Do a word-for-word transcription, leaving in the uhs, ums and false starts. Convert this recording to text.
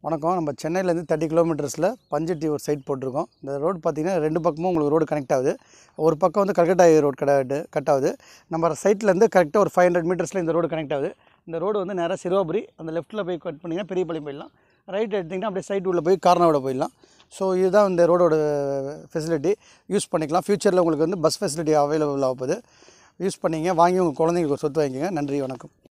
வணக்கம். நம்ம சென்னையிலேருந்து தேர்ட்டி கிலோமீட்டர்ஸில் பஞ்சட்டி ஒரு சைட் போட்டிருக்கோம். இந்த ரோடு பார்த்திங்கன்னா ரெண்டு பக்கமும் உங்களுக்கு ரோடு கனெக்ட் ஆகுது. ஒரு பக்கம் வந்து கல்கட்டா ரோடு கிடையாது கட் ஆகுது. நம்ம சைட்லேருந்து கரெக்டாக ஒரு ஃபைவ் ஹண்ட்ரட் மீட்டர்ஸில் இந்த ரோடு கனெக்ட் ஆகுது. இந்த ரோடு வந்து நேராக சிறுவாபுரி, அந்த லெஃப்ட்டில் போய் கட் பண்ணிங்கன்னா பெரியபாளையம் போயிடலாம். ரைட் எடுத்திங்கன்னா அப்படியே சைட் உள்ளே போய் கார்னாவோட போயிடலாம். ஸோ இதுதான் இந்த ரோடோட ஃபெசிலிட்டி. யூஸ் பண்ணிக்கலாம். ஃப்யூச்சரில் உங்களுக்கு வந்து பஸ் ஃபெசிலிட்டி அவைலபிள் ஆகுது. யூஸ் பண்ணிங்க, வாங்கி உங்கள் குழந்தைங்களுக்கு ஒரு சொத்து வாங்கிக்கோங்க. நன்றி, வணக்கம்.